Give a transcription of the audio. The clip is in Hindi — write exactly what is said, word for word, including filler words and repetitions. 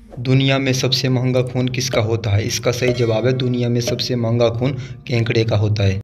दुनिया में सबसे महंगा खून किसका होता है? इसका सही जवाब है दुनिया में सबसे महंगा खून केकड़े का होता है।